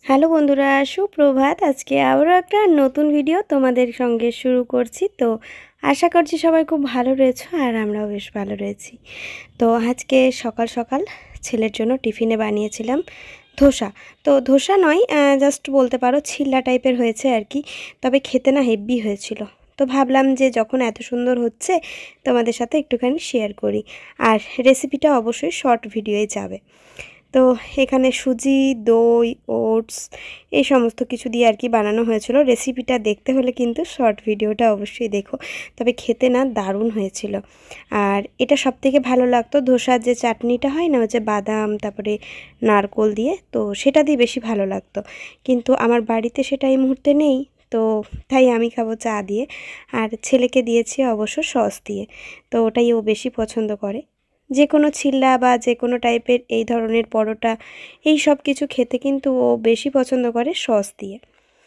Hello বন্ধুরা, সুপ্রভাত। আজকে আবারও একটা নতুন ভিডিও তোমাদের সঙ্গে শুরু করছি। তো আশা করছি সবাই খুব ভালো রয়েছো, আর আমরাও বেশ ভালো রয়েছি। তো আজকে সকাল সকাল ছেলের জন্য টিফিনে বানিয়েছিলাম ধোসা। তো ধোসা নয়, জাস্ট বলতে পারো ছিল্লা টাইপের হয়েছে আর কি, তবে খেতে না হেভি হয়েছিল। তো ভাবলাম যে যখন এত সুন্দর হচ্ছে তোমাদের সাথে একটুখানি শেয়ার করি, আর রেসিপিটা অবশ্যই শর্ট ভিডিওয়ে যাবে। তো এখানে সুজি, দই, ওটস এই সমস্ত কিছু দিয়ে আর কি বানানো হয়েছিল। রেসিপিটা দেখতে হলে কিন্তু শর্ট ভিডিওটা অবশ্যই দেখো, তবে খেতে না দারুণ হয়েছিল। আর এটা সবথেকে ভালো লাগতো ধোসার যে চাটনিটা হয় না, হচ্ছে বাদাম তারপরে নারকোল দিয়ে, তো সেটা দিয়ে বেশি ভালো লাগতো। কিন্তু আমার বাড়িতে সেটা এই মুহূর্তে নেই, তো তাই আমি খাবো চা দিয়ে, আর ছেলেকে দিয়েছি অবশ্য সস দিয়ে। তো ওটাই ও বেশি পছন্দ করে। যে কোনো ছিল্লা বা যে কোনো টাইপের এই ধরনের পরোটা এই সব কিছু খেতে কিন্তু ও বেশি পছন্দ করে সস দিয়ে।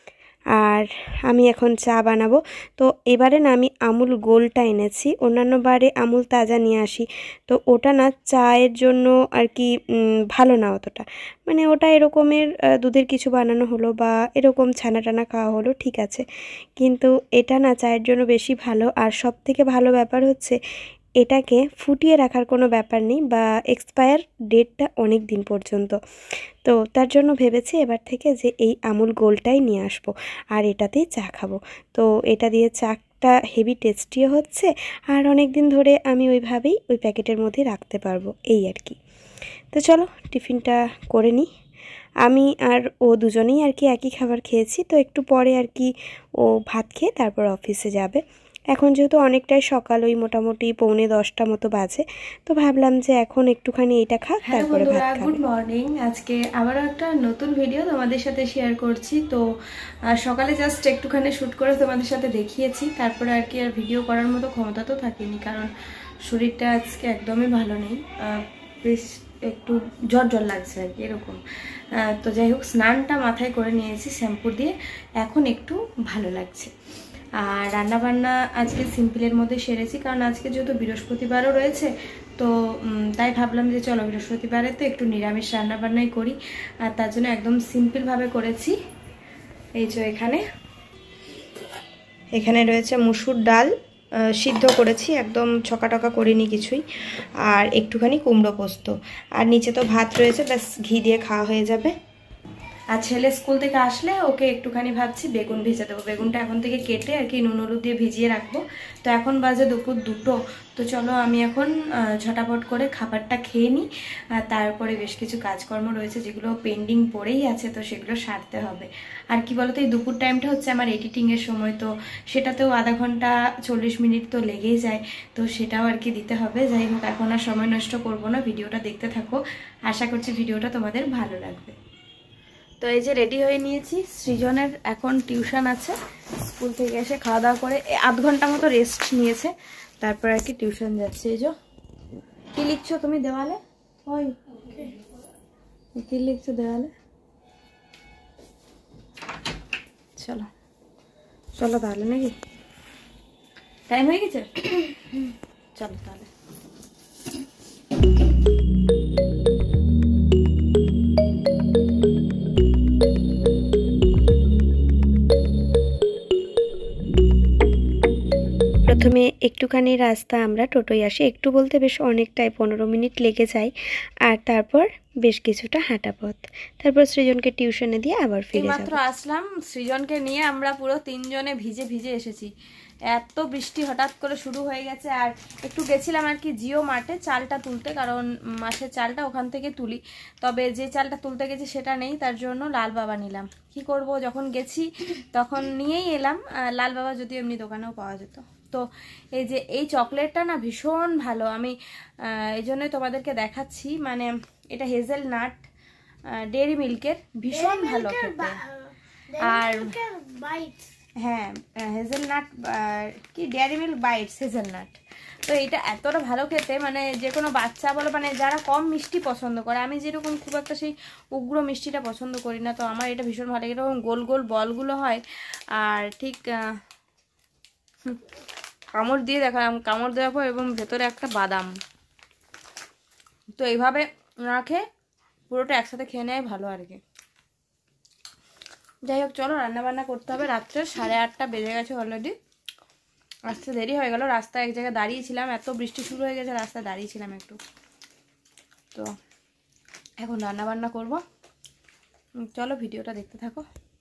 আর আমি এখন চা বানাবো। তো এবারে না আমি আমুল গোল্ডটা এনেছি, অন্যান্য বারে আমুল তাজা নিয়ে আসি। তো ওটা না চায়ের জন্য আর কি ভালো না অতটা, মানে ওটা এরকমের দুধের কিছু বানানো হলো বা এরকম ছানা টানা খাওয়া হলো, ঠিক আছে। কিন্তু এটা না চায়ের জন্য বেশি ভালো। আর সব থেকে ভালো ব্যাপার হচ্ছে এটাকে ফুটিয়ে রাখার কোনো ব্যাপার নেই, বা এক্সপায়ার ডেটটা অনেক দিন পর্যন্ত। তো তার জন্য ভেবেছি এবার থেকে যে এই আমুল গোল্ডটাই নিয়ে আসবো, আর এটাতেই চা খাবো। তো এটা দিয়ে চাটা হেভি টেস্টিও হচ্ছে, আর অনেক দিন ধরে আমি ওইভাবেই ওই প্যাকেটের মধ্যে রাখতে পারবো, এই আর কি। তো চলো টিফিনটা করে নিই। আমি আর ও দুজনেই আর কি একই খাবার খেয়েছি। তো একটু পরে আর কি ও ভাত খেয়ে তারপর অফিসে যাবে। এখন যেহেতু অনেকটাই সকাল, ওই মোটামুটি 9:45 মতো বাজে, তো ভাবলাম যে এখন একটুখানি এটা খাক, তারপরে ভাত খাবে। Good morning. আজকে আবারও একটা নতুন ভিডিও তোমাদের সাথে শেয়ার করছি। তো সকালে জাস্ট একটুখানি শ্যুট করে তোমাদের সাথে দেখিয়েছি, তারপরে আর কি আর ভিডিও করার মতো ক্ষমতা তো থাকেনি, কারণ শরীরটা আজকে একদমই ভালো নেই। বেশ একটু জ্বর জ্বর লাগছে আর কি এরকম। তো যাই হোক, স্নানটা মাথায় করে নিয়েছি শ্যাম্পু দিয়ে, এখন একটু ভালো লাগছে। আর রান্নাবান্না আজকে সিম্পলের মধ্যে সেরেছি, কারণ আজকে যেহেতু বৃহস্পতিবারও রয়েছে, তো তাই ভাবলাম যে চলো বৃহস্পতিবারে তো একটু নিরামিষ রান্নাবান্নাই করি। আর তার জন্য একদম সিম্পলভাবে করেছি। এই যে এখানে রয়েছে মুসুর ডাল, সিদ্ধ করেছি, একদম ছকাটকা করিনি কিছুই, আর একটুখানি কুমড়ো পোস্ত, আর নিচে তো ভাত রয়েছে, ব্যাস ঘি দিয়ে খাওয়া হয়ে যাবে। আর ছেলে স্কুল থেকে আসলে ওকে একটুখানি ভাবছি বেগুন ভেজে দেবো। বেগুনটা এখন থেকে কেটে আর কি নুন হলুদ দিয়ে ভিজিয়ে রাখবো। তো এখন বাজে দুপুর 2টো। তো চলো আমি এখন ঝটাপট করে খাবারটা খেয়ে নিই, আর তারপরে বেশ কিছু কাজকর্ম রয়েছে যেগুলো পেন্ডিং পড়েই আছে, তো সেগুলো সারতে হবে। আর কি বলতো, এই দুপুর টাইমটা হচ্ছে আমার এডিটিংয়ের সময়, তো সেটাতেও আধা ঘন্টা 40 মিনিট তো লেগেই যায়, তো সেটাও আর কি দিতে হবে। যাই হোক, এখন আর সময় নষ্ট করবো না, ভিডিওটা দেখতে থাকো। আশা করছি ভিডিওটা তোমাদের ভালো লাগবে। তো এই যে রেডি হয়ে নিয়েছি। সৃজনের এখন টিউশন আছে, স্কুল থেকে এসে খাওয়া দাওয়া করে আধ ঘন্টা মতো রেস্ট নিয়েছে, তারপর আর কি টিউশন যাচ্ছে। এই যে কি লিখছো তুমি দেওয়ালে? ওই কি লিখছো দেওয়ালে? চলো চলো তাহলে, নাকি টাইম হয়ে গেছে? চলো তাহলে। প্রথমে একটুখানি রাস্তা আমরা টোটোয় আসি, একটু বলতে বেশ অনেকটাই, 15 মিনিট লেগে যায়। আর তারপর বেশ কিছুটা হাঁটা পথ, তারপর সৃজনকে টিউশনে দিয়ে আবার ফিরে মাত্র যাব। আসলাম, সৃজনকে নিয়ে আমরা পুরো 3জনে ভিজে ভিজে এসেছি। এত বৃষ্টি হঠাৎ করে শুরু হয়ে গেছে। আর একটু গেছিলাম আর কি জিও মার্টে চালটা তুলতে, কারণ মাসের চালটা ওখান থেকে তুলি, তবে যে চালটা তুলতে গেছি সেটা নেই, তার জন্য লাল বাবা নিলাম। কি করব, যখন গেছি তখন নিয়েই এলাম। লাল বাবা যদি এমনি দোকানেও পাওয়া যেত। তো এই যে এই চকলেটটা না ভীষণ ভালো, আমি এই জন্যই তোমাদেরকে দেখাচ্ছি। মানে এটা হেজেলনাট ডেয়ারি মিল্কের, ভীষণ ভালো খেতে। আর হ্যাঁ, হেজেলনাট কি ডেয়ারি মিল্ক বাইটস হেজেলনাট। তো এটা এতটা ভালো খেতে, মানে যে কোনো বাচ্চা বলো, মানে যারা কম মিষ্টি পছন্দ করে, আমি যেরকম খুব একটা সেই উগ্র মিষ্টিটা পছন্দ করি না, তো আমার এটা ভীষণ ভালো লাগে। এরকম গোল গোল বলগুলো হয়, আর ঠিক কামড় দিয়ে দেখালাম, কামড় দেওয়ার পর এবং ভেতরে একটা বাদাম, তো এইভাবে রাখে পুরোটা একসাথে খেয়ে নেয় ভালো আর কি। যাই হোক চলো রান্নাবান্না করতে হবে। রাত্রে 8:30 বেজে গেছে অলরেডি, আসতে দেরি হয়ে গেল। রাস্তায় এক জায়গায় দাঁড়িয়েছিলাম, এত বৃষ্টি শুরু হয়ে গেছে, রাস্তায় দাঁড়িয়েছিলাম একটু। তো এখন রান্নাবান্না করব, চলো ভিডিওটা দেখতে থাকো।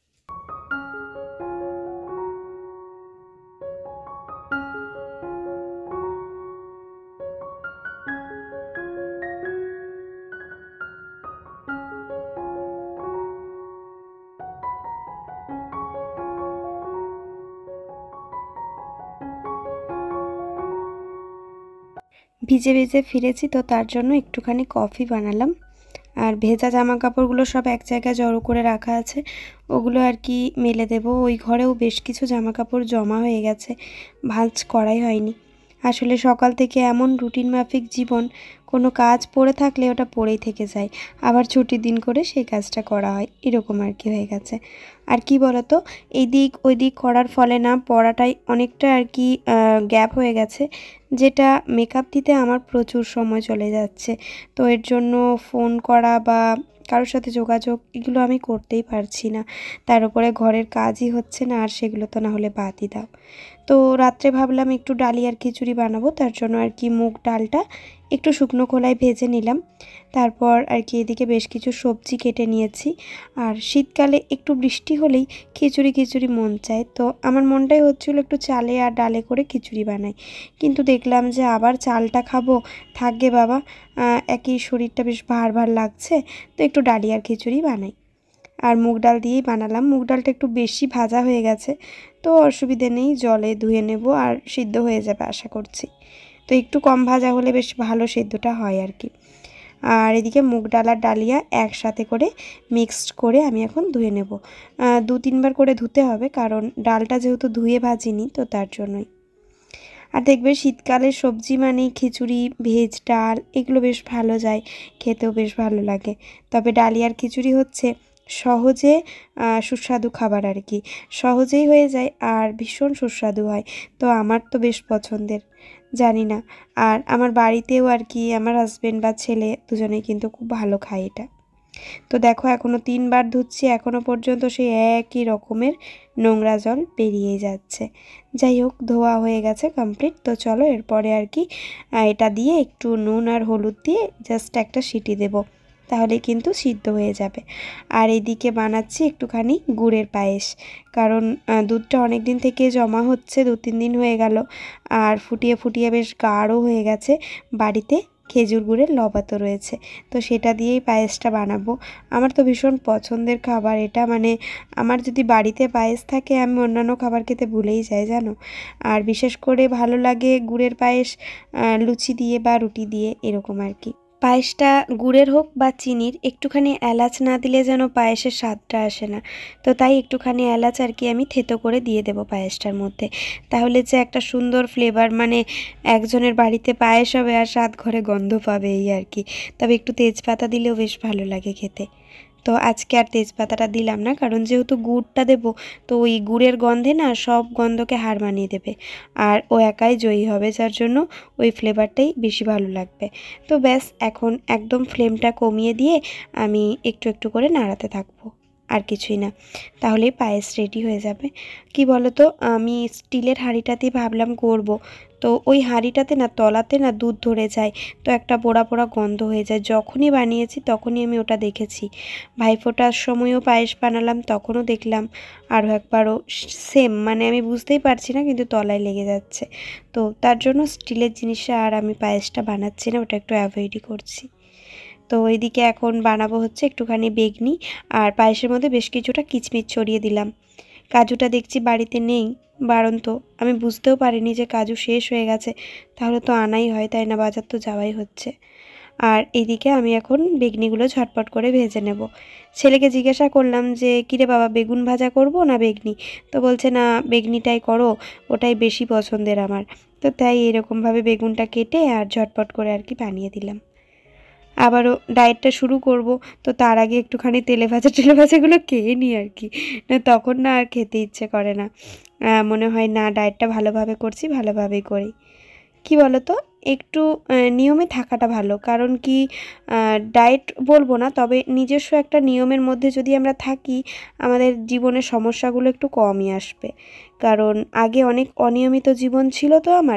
ভিজে ভিজে ফিরেছি, তো তার জন্য একটুখানি কফি বানালাম। আর ভেজা জামা কাপড়গুলো সব এক জায়গায় জড়ো করে রাখা আছে, ওগুলো আর কি মেলে দেব। ওই ঘরেও বেশ কিছু জামা কাপড় জমা হয়ে গেছে, ভাঁজ করাই হয়নি। আসলে সকাল থেকে এমন রুটিন মাফিক জীবন, কোনো কাজ পড়ে থাকলে ওটা পড়েই থেকে যায়, আবার ছুটির দিন করে সেই কাজটা করা হয়, এরকম আর কি হয়ে গেছে। আর কি বলতো, এই দিক ওই দিক করার ফলে না পড়াটাই অনেকটা আর কি গ্যাপ হয়ে গেছে, যেটা মেকআপ দিতে আমার প্রচুর সময় চলে যাচ্ছে। তো এর জন্য ফোন করা বা কারোর সাথে যোগাযোগ এগুলো আমি করতেই পারছি না। তার উপরে ঘরের কাজই হচ্ছে না, আর সেগুলো তো না হলে বাদই দাও। তো রাত্রে ভাবলাম একটু ডালিয়ার আর খিচুড়ি বানাবো, তার জন্য আর কি মুগ ডালটা একটু শুকনো খোলায় ভেজে নিলাম। তারপর আর কি এদিকে বেশ কিছু সবজি কেটে নিয়েছি। আর শীতকালে একটু বৃষ্টি হলেই খিচুড়ি খিচুড়ি মন চায়, তো আমার মনটাই হচ্ছিল একটু চালে আর ডালে করে খিচুড়ি বানাই। কিন্তু দেখলাম যে আবার চালটা খাবো, থাকবে বাবা, একই শরীরটা বেশ ভার ভার লাগছে, তো একটু ডালিয়ার খিচুড়ি বানাই। আর মুগ ডাল দিয়েই বানালাম। মুগ ডালটা একটু বেশি ভাজা হয়ে গেছে, তো অসুবিধে নেই, জলে ধুয়ে নেব আর সিদ্ধ হয়ে যাবে আশা করছি। তো একটু কম ভাজা হলে বেশ ভালো সিদ্ধটা হয় আর কি। আর এদিকে মুগ ডাল আর ডালিয়া একসাথে করে মিক্সড করে আমি এখন ধুয়ে নেব। 2-3 বার করে ধুতে হবে, কারণ ডালটা যেহেতু ধুয়ে ভাজিনি, তো তার জন্যই। আর দেখবে শীতকালের সবজি মানেই খিচুড়ি, ভেজ ডাল, এগুলো বেশ ভালো যায়, খেতেও বেশ ভালো লাগে। তবে ডালিয়ার খিচুড়ি হচ্ছে সহজে সুস্বাদু খাবার আর কি, সহজেই হয়ে যায় আর ভীষণ সুস্বাদু হয়। তো আমার তো বেশ পছন্দের, জানি না। আর আমার বাড়িতেও আর কি আমার হাজবেন্ড বা ছেলে দুজনেই কিন্তু খুব ভালো খায় এটা। তো দেখো এখনও 3 বার ধুচ্ছি, এখনও পর্যন্ত সেই একই রকমের নোংরা জল বেরিয়ে যাচ্ছে। যাই হোক, ধোয়া হয়ে গেছে কমপ্লিট। তো চলো এরপরে আর কি এটা দিয়ে একটু নুন আর হলুদ দিয়ে জাস্ট একটা সিটি দেব, তাহলে কিন্তু সিদ্ধ হয়ে যাবে। আর এদিকে বানাচ্ছি একটুখানি গুড়ের পায়েস, কারণ দুধটা অনেক দিন থেকে জমা হচ্ছে, 2-3 দিন হয়ে গেল, আর ফুটিয়ে ফুটিয়ে বেশ গাঢ় হয়ে গেছে। বাড়িতে খেজুর গুড়ের লবা তো রয়েছে, তো সেটা দিয়েই পায়েসটা বানাবো। আমার তো ভীষণ পছন্দের খাবার এটা, মানে আমার যদি বাড়িতে পায়েস থাকে আমি অন্যান্য খাবার খেতে ভুলেই যাই জানো। আর বিশেষ করে ভালো লাগে গুড়ের পায়েস লুচি দিয়ে বা রুটি দিয়ে, এরকম আর কি। পায়েসটা গুড়ের হোক বা চিনির, একটুখানি এলাচ না দিলে যেন পায়েসের স্বাদটা আসে না। তো তাই একটুখানি এলাচ আর কি আমি থেতো করে দিয়ে দেবো পায়েসটার মধ্যে, তাহলে যে একটা সুন্দর ফ্লেভার, মানে একজনের বাড়িতে পায়েস হবে আর 7 ঘরে গন্ধ পাবে, এই আর কি। তবে একটু তেজপাতা দিলেও বেশ ভালো লাগে খেতে। তো আজকে আর তেজপাতাটা দিলাম না, কারণ যেহেতু গুড়টা দেবো, তো ওই গুড়ের গন্ধে না সব গন্ধকে হার মানিয়ে দেবে, আর ও একাই জয়ী হবে, যার জন্য ওই ফ্লেভারটাই বেশি ভালো লাগবে। তো ব্যাস, এখন একদম ফ্লেমটা কমিয়ে দিয়ে আমি একটু একটু করে নাড়াতে থাকবো, আর কিছুই না, তাহলেই পায়েস রেডি হয়ে যাবে। কি বলো তো, আমি স্টিলের হাঁড়িটাতেই ভাবলাম করব, তো ওই হাঁড়িটাতে না তলাতে না দুধ ধরে যায়, তো একটা পোড়া পোড়া গন্ধ হয়ে যায়। যখনই বানিয়েছি তখনই আমি ওটা দেখেছি। ভাইফোঁটার সময়ও পায়েস বানালাম, তখনও দেখলাম, আরও একবারও সেম, মানে আমি বুঝতেই পারছি না, কিন্তু তলায় লেগে যাচ্ছে। তো তার জন্য স্টিলের জিনিসে আর আমি পায়েসটা বানাচ্ছি না, ওটা একটু অ্যাভয়েডই করছি। তো এইদিকে এখন বানাবো হচ্ছে একটুখানি বেগনি, আর পায়েসের মধ্যে বেশ কিছুটা কিচমিচ ছড়িয়ে দিলাম। কাজুটা দেখছি বাড়িতে নেই, বাড়ন্ত আমি বুঝতেও পারিনি যে কাজু শেষ হয়ে গেছে, তাহলে তো আনাই হয়, তাই না, বাজার তো যাওয়াই হচ্ছে। আর এইদিকে আমি এখন বেগনিগুলো ঝটপট করে ভেজে নেব। ছেলেকে জিজ্ঞাসা করলাম যে কিরে বাবা, বেগুন ভাজা করব না বেগনি, তো বলছে না বেগনিটাই করো, ওটাই বেশি পছন্দের আমার। তো তাই এরকমভাবে বেগুনটা কেটে আর ঝটপট করে আর কি বানিয়ে দিলাম। আবারও ডায়েটটা শুরু করব, তো তার আগে একটুখানি তেলে ভাজাগুলো খেয়ে নিই আর কি, না তখন না আর খেতে ইচ্ছে করে না, মনে হয় না ডায়েটটা ভালোভাবে করছি, ভালোভাবেই করি। কি বলো তো, একটু নিয়মে থাকাটা ভালো। কারণ কি ডায়েট বলবো না, তবে নিজস্ব একটা নিয়মের মধ্যে যদি আমরা থাকি আমাদের জীবনের সমস্যাগুলো একটু কমই আসবে। কারণ আগে অনেক অনিয়মিত জীবন ছিল তো আমার,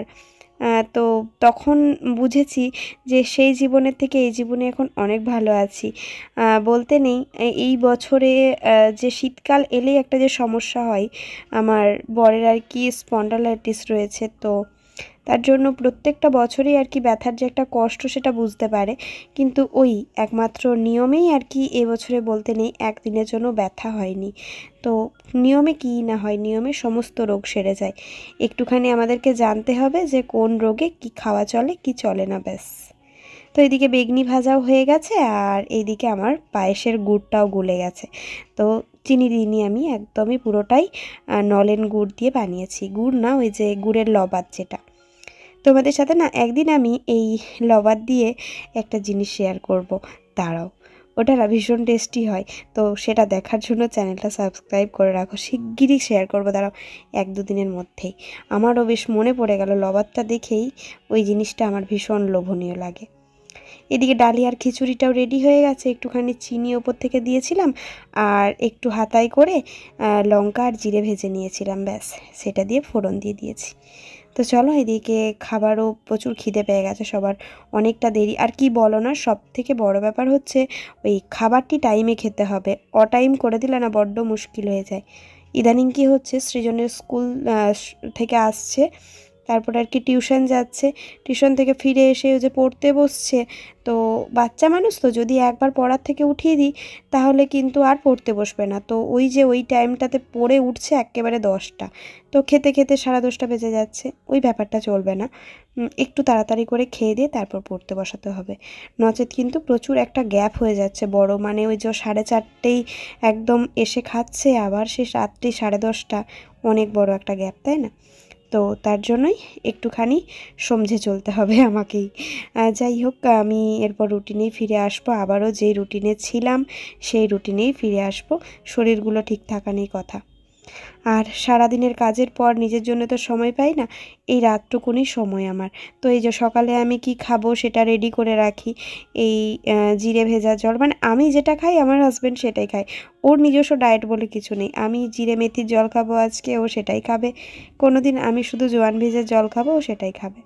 তো তখন বুঝেছি যে সেই জীবনের থেকে এই জীবনে এখন অনেক ভালো আছি। বলতে নেই এই বছরে যে শীতকাল এলেই একটা যে সমস্যা হয়, আমার বরের আর কি স্পন্ডালাইটিস রয়েছে, তো তার জন্য প্রত্যেকটা বছরেই আর কি ব্যথার যে একটা কষ্ট সেটা বুঝতে পারে। কিন্তু ওই একমাত্র নিয়মেই আর কি এবছরে বলতে নেই একদিনের জন্য ব্যথা হয়নি। তো নিয়মে কী না হয়, নিয়মে সমস্ত রোগ সেরে যায়। একটুখানি আমাদেরকে জানতে হবে যে কোন রোগে কি খাওয়া চলে কি চলে না, ব্যাস। তো এদিকে বেগনি ভাজাও হয়ে গেছে, আর এইদিকে আমার পায়েসের গুড়টাও গুলে গেছে। তো চিনি দিইনি আমি, একদমই পুরোটাই নলেন গুড় দিয়ে বানিয়েছি। গুড় না, ওই যে গুড়ের লবাদ যেটা। তোমাদের সাথে না একদিন আমি এই লবাদ দিয়ে একটা জিনিস শেয়ার করব, দাঁড়াও। ওটা না ভীষণ টেস্টি হয়, তো সেটা দেখার জন্য চ্যানেলটা সাবস্ক্রাইব করে রাখো। শিগগিরই শেয়ার করবো, দাঁড়াও 1-2 দিনের মধ্যেই। আমারও বেশ মনে পড়ে গেল, লবাদটা দেখেই ওই জিনিসটা আমার ভীষণ লোভনীয় লাগে। এদিকে ডালিয়ার খিচুড়িটাও রেডি হয়ে গেছে, একটুখানি চিনি ওপর থেকে দিয়েছিলাম, আর একটু হাতায় করে লঙ্কা আর জিরে ভেজে নিয়েছিলাম, ব্যাস সেটা দিয়ে ফোড়ন দিয়ে দিয়েছি। তো চলো, এদিকে খাবারও প্রচুর খিদে পেয়ে গেছে সবার, অনেকটা দেরি। আর কি বলো না, সব থেকে বড় ব্যাপার হচ্ছে ওই খাবারটি টাইমে খেতে হবে, অটাইম করে দিলে না বড্ড মুশকিল হয়ে যায়। ইদানিং কি হচ্ছে, সৃজনের স্কুল থেকে আসছে, তারপরে আর কি টিউশন যাচ্ছে, টিউশন থেকে ফিরে এসে যে পড়তে বসছে, তো বাচ্চা মানুষ তো যদি একবার পড়ার থেকে উঠিয়ে দিই তাহলে কিন্তু আর পড়তে বসবে না। তো ওই যে ওই টাইমটাতে পড়ে উঠছে একেবারে 10টা, তো খেতে খেতে 10:30 বেজে যাচ্ছে, ওই ব্যাপারটা চলবে না। একটু তাড়াতাড়ি করে খেয়ে দিয়ে তারপর পড়তে বসাতে হবে, নচেত কিন্তু প্রচুর একটা গ্যাপ হয়ে যাচ্ছে বড়। মানে ওই যে 4:30 একদম এসে খাচ্ছে, আবার সে রাত্রি 10:30, অনেক বড় একটা গ্যাপ, তাই না? তো তার জন্যই একটুখানি সমঝে চলতে হবে আমাকেই। যাই হোক, আমি এরপর রুটিনেই ফিরে আসবো, আবারও যেই রুটিনে ছিলাম সেই রুটিনেই ফিরে আসবো। শরীরগুলো ঠিক থাকা নেই কথা। আর সারাদিনের কাজের পর নিজের জন্য তো সময় পাই না, এই রাতটুকুনি সময় আমার। তো এই যে সকালে আমি কি খাবো সেটা রেডি করে রাখি। এই জিরে ভেজা জল, মানে আমি যেটা খাই আমার হাজব্যান্ড সেটাই খায়, ওর নিজস্ব ডায়েট বলে কিছু নেই। আমি জিরে মেথির জল খাবো আজকে, ও সেটাই খাবে। কোনো দিন আমি শুধু জোয়ান ভেজা জল খাবো, ও সেটাই খাবে।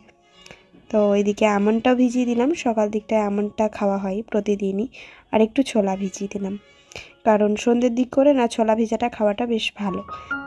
তো ওইদিকে আমন্ডটাও ভিজিয়ে দিলাম, সকাল দিকটায় আমন্ডটা খাওয়া হয় প্রতিদিনই। আর একটু ছোলা ভিজিয়ে দিলাম, কারণ সন্ধ্যের দিক করে না ছোলা ভিজাটা খাওয়াটা বেশ ভালো।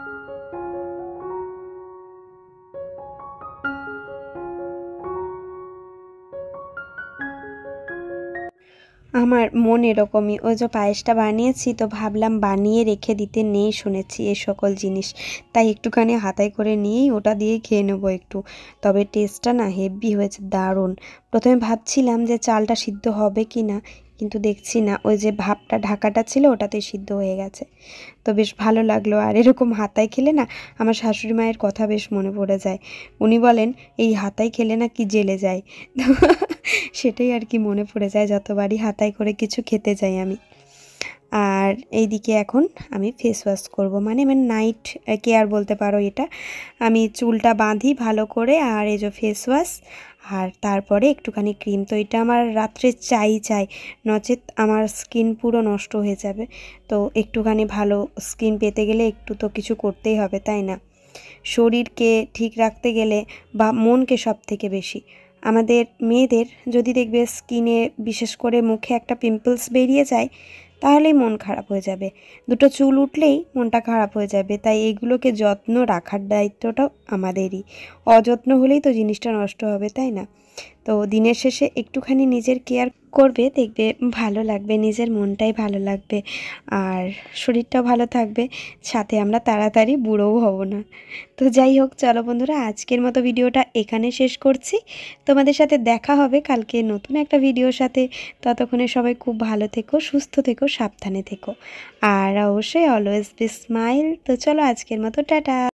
আমার মন এরকমই, ওই যে পায়েসটা বানিয়েছি তো ভাবলাম বানিয়ে রেখে দিতে, নেই শুনেছি এই সকল জিনিস, তাই একটুখানি হাতায় করে নিয়েই ওটা দিয়েই খেয়ে নেবো একটু। তবে টেস্টটা না হেভি হয়েছে, দারুণ। প্রথমে ভাবছিলাম যে চালটা সিদ্ধ হবে কি না, কিন্তু দেখছি না, ওই যে ভাপটা ঢাকাটা ছিল ওটাতেই সিদ্ধ হয়ে গেছে। তো বেশ ভালো লাগলো। আর এরকম হাতায় খেলে না আমার শাশুড়ি মায়ের কথা বেশ মনে পড়ে যায়। উনি বলেন এই হাতায় খেলে না কি জেলে যায়, তো সেটাই আর কি মনে পড়ে যায় যতবারই হাতায় করে কিছু খেতে যাই আমি। আর এইদিকে এখন আমি ফেস ওয়াশ করবো, মানে নাইট কেয়ার বলতে পারো এটা। আমি চুলটা বাঁধি ভালো করে, আর এই যে ফেস ওয়াশ, আর তারপরে একটুখানি ক্রিম। তো এটা আমার রাত্রে চাই, নচেত আমার স্কিন পুরো নষ্ট হয়ে যাবে। তো একটুখানি ভালো স্কিন পেতে গেলে একটু তো কিছু করতেই হবে, তাই না? শরীরকে ঠিক রাখতে গেলে বা মনকে সব থেকে বেশি, আমাদের মেয়েদের যদি দেখবে স্কিনে বিশেষ করে মুখে একটা পিম্পলস বেরিয়ে যায় তাহলেই মন খারাপ হয়ে যাবে, দুটো চুল উঠলেই মনটা খারাপ হয়ে যাবে। তাই এগুলোকে যত্ন রাখার দায়িত্বটাও আমাদেরই, অযত্ন হলেই তো জিনিসটা নষ্ট হবে, তাই না? তো দিনের শেষে একটুখানি নিজের কেয়ার করবে, দেখবে ভালো লাগবে, নিজের মনটাই ভালো লাগবে, আর শরীরটাও ভালো থাকবে, সাথে আমরা তাড়াতাড়ি বুড়োও হব না। তো যাই হোক, চলো বন্ধুরা, আজকের মতো ভিডিওটা এখানে শেষ করছি। তোমাদের সাথে দেখা হবে কালকে নতুন একটা ভিডিওর সাথে। ততক্ষণে সবাই খুব ভালো থেকো, সুস্থ থেকো, সাবধানে থেকো, আর অবশ্যই অলওয়েজ বি স্মাইল। তো চলো আজকের মতো টাটা।